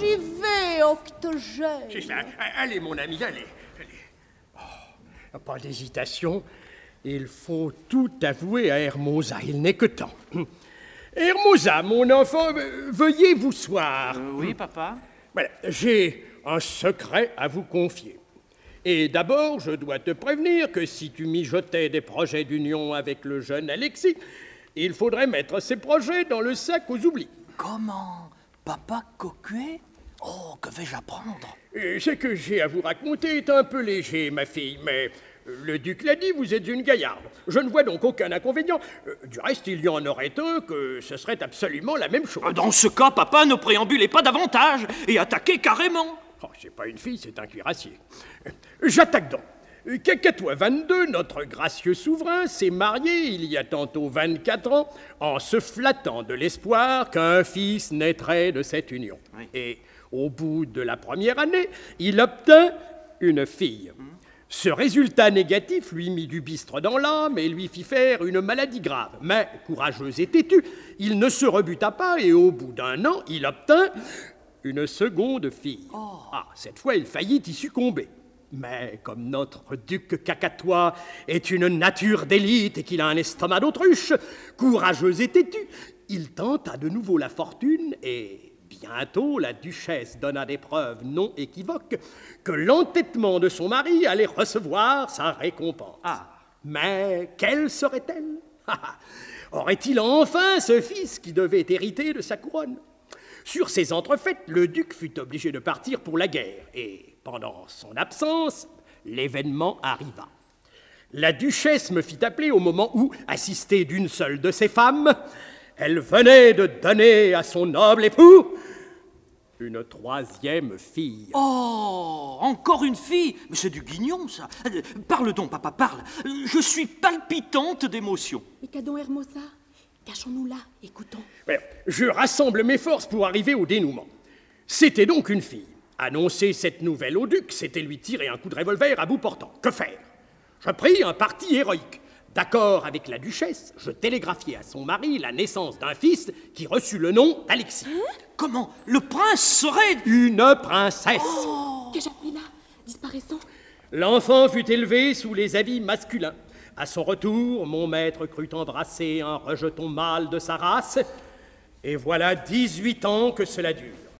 j'y vais, Octogène. C'est ça. Allez, mon ami, allez. Oh, pas d'hésitation. Il faut tout avouer à Hermosa. Il n'est que temps. Hermosa, mon enfant, veuillez vous soir. Oui, papa. Voilà, j'ai un secret à vous confier. Et d'abord, je dois te prévenir que si tu mijotais des projets d'union avec le jeune Alexis, il faudrait mettre ces projets dans le sac aux oublis. Comment? Papa Cocuet? Oh, que vais-je apprendre? Ce que j'ai à vous raconter est un peu léger, ma fille, mais le duc l'a dit, vous êtes une gaillarde. Je ne vois donc aucun inconvénient. Du reste, il y en aurait un que ce serait absolument la même chose. Dans ce cas, papa, ne préambulez pas davantage et attaquez carrément. Oh, c'est pas une fille, c'est un cuirassier. J'attaque donc. Cacatois 22, notre gracieux souverain, s'est marié il y a tantôt 24 ans en se flattant de l'espoir qu'un fils naîtrait de cette union. Oui. Et au bout de la première année, il obtint une fille. Ce résultat négatif lui mit du bistre dans l'âme et lui fit faire une maladie grave. Mais, courageux et têtu, il ne se rebuta pas et au bout d'un an, il obtint une seconde fille. Oh. Ah, cette fois, il faillit y succomber. Mais comme notre duc cacatois est une nature d'élite et qu'il a un estomac d'autruche, courageux et têtu, il tenta de nouveau la fortune et bientôt la duchesse donna des preuves non équivoques que l'entêtement de son mari allait recevoir sa récompense. Ah. Mais quelle serait-elle? Aurait-il enfin ce fils qui devait hériter de sa couronne? Sur ces entrefaites, le duc fut obligé de partir pour la guerre, et pendant son absence, l'événement arriva. La duchesse me fit appeler au moment où, assistée d'une seule de ses femmes, elle venait de donner à son noble époux une troisième fille. Oh, encore une fille? Mais c'est du guignon, ça. Parle donc, papa, parle. Je suis palpitante d'émotion. Mais qu'a donc Hermosa? Cachons-nous là, écoutons. Je rassemble mes forces pour arriver au dénouement. C'était donc une fille. Annoncer cette nouvelle au duc, c'était lui tirer un coup de revolver à bout portant. Que faire? Je pris un parti héroïque. D'accord avec la duchesse, je télégraphiai à son mari la naissance d'un fils qui reçut le nom d'Alexis. Comment? Le prince serait... Une princesse. Qu'ai-je appris là? Disparaissons. L'enfant fut élevé sous les habits masculins. À son retour, mon maître crut embrasser un rejeton mâle de sa race. Et voilà 18 ans que cela dure.